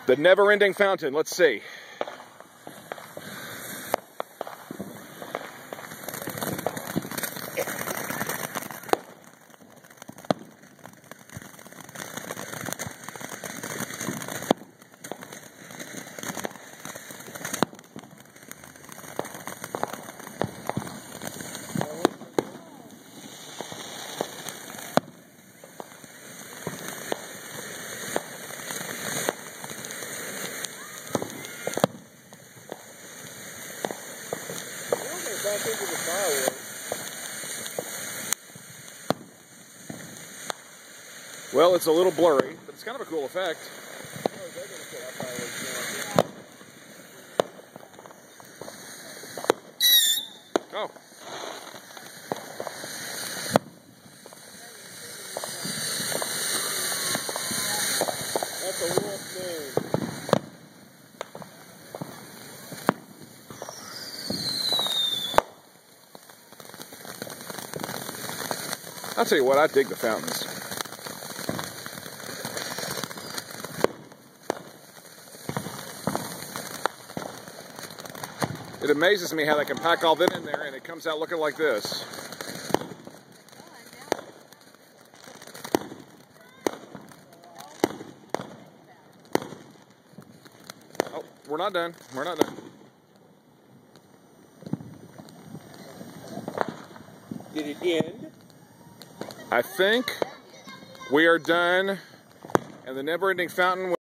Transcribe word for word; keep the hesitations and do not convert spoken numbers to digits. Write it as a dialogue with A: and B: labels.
A: The never-ending fountain. Let's see.
B: Back into the firewood.
A: Well, it's a little blurry, but it's kind of a cool effect.
B: Oh, they're gonna put our fireworks
A: Oh.
B: That's a wolf moon.
A: I'll tell you what, I dig the fountains. It amazes me how they can pack all that in there and it comes out looking like this. Oh, we're not done. We're not done.
B: Did it end?
A: I think we are done, and the never-ending fountain